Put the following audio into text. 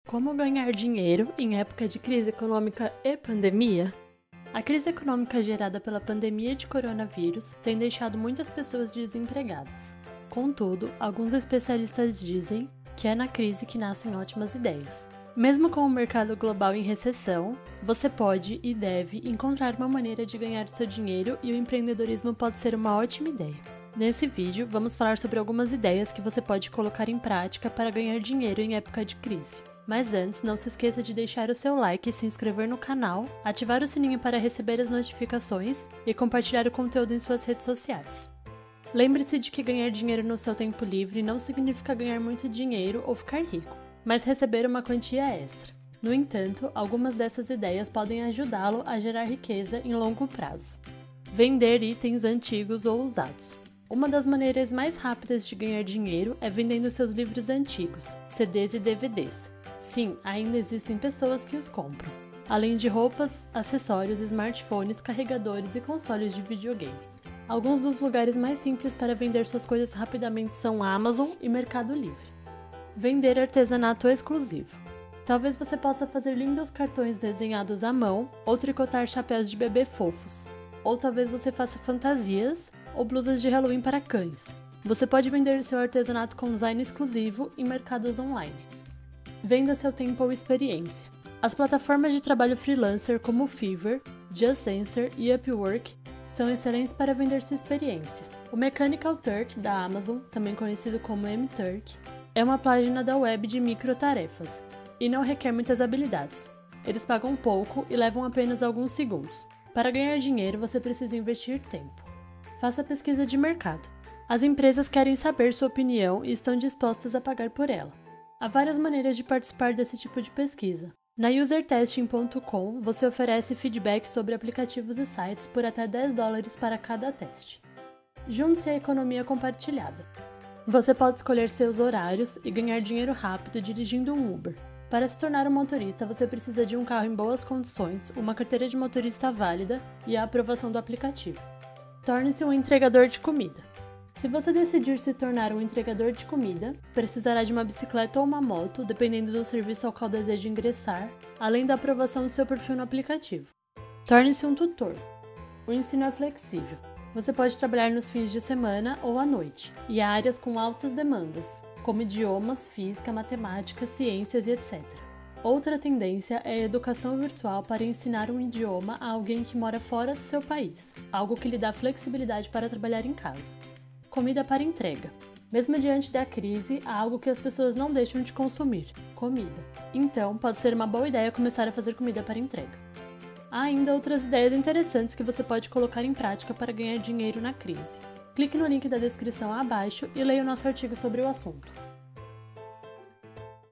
Como ganhar dinheiro em época de crise econômica e pandemia? A crise econômica gerada pela pandemia de coronavírus tem deixado muitas pessoas desempregadas. Contudo, alguns especialistas dizem que é na crise que nascem ótimas ideias. Mesmo com o mercado global em recessão, você pode e deve encontrar uma maneira de ganhar seu dinheiro e o empreendedorismo pode ser uma ótima ideia. Nesse vídeo, vamos falar sobre algumas ideias que você pode colocar em prática para ganhar dinheiro em época de crise. Mas antes, não se esqueça de deixar o seu like, se inscrever no canal, ativar o sininho para receber as notificações e compartilhar o conteúdo em suas redes sociais. Lembre-se de que ganhar dinheiro no seu tempo livre não significa ganhar muito dinheiro ou ficar rico, mas receber uma quantia extra. No entanto, algumas dessas ideias podem ajudá-lo a gerar riqueza em longo prazo. Vender itens antigos ou usados. Uma das maneiras mais rápidas de ganhar dinheiro é vendendo seus livros antigos, CDs e DVDs. Sim, ainda existem pessoas que os compram, além de roupas, acessórios, smartphones, carregadores e consoles de videogame. Alguns dos lugares mais simples para vender suas coisas rapidamente são Amazon e Mercado Livre. Vender artesanato exclusivo. Talvez você possa fazer lindos cartões desenhados à mão ou tricotar chapéus de bebê fofos. Ou talvez você faça fantasias ou blusas de Halloween para cães. Você pode vender seu artesanato com design exclusivo em mercados online. Venda seu tempo ou experiência. As plataformas de trabalho freelancer como Fiverr, Just Answer e Upwork são excelentes para vender sua experiência. O Mechanical Turk da Amazon, também conhecido como MTurk, é uma página da web de microtarefas e não requer muitas habilidades. Eles pagam pouco e levam apenas alguns segundos. Para ganhar dinheiro, você precisa investir tempo. Faça pesquisa de mercado. As empresas querem saber sua opinião e estão dispostas a pagar por ela. Há várias maneiras de participar desse tipo de pesquisa. Na usertesting.com, você oferece feedback sobre aplicativos e sites por até $10 para cada teste. Junte-se à economia compartilhada. Você pode escolher seus horários e ganhar dinheiro rápido dirigindo um Uber. Para se tornar um motorista, você precisa de um carro em boas condições, uma carteira de motorista válida e a aprovação do aplicativo. Torne-se um entregador de comida. Se você decidir se tornar um entregador de comida, precisará de uma bicicleta ou uma moto, dependendo do serviço ao qual deseja ingressar, além da aprovação do seu perfil no aplicativo. Torne-se um tutor. O ensino é flexível. Você pode trabalhar nos fins de semana ou à noite, e há áreas com altas demandas, como idiomas, física, matemática, ciências e etc. Outra tendência é a educação virtual para ensinar um idioma a alguém que mora fora do seu país, algo que lhe dá flexibilidade para trabalhar em casa. Comida para entrega. Mesmo diante da crise, há algo que as pessoas não deixam de consumir: comida. Então, pode ser uma boa ideia começar a fazer comida para entrega. Há ainda outras ideias interessantes que você pode colocar em prática para ganhar dinheiro na crise. Clique no link da descrição abaixo e leia o nosso artigo sobre o assunto.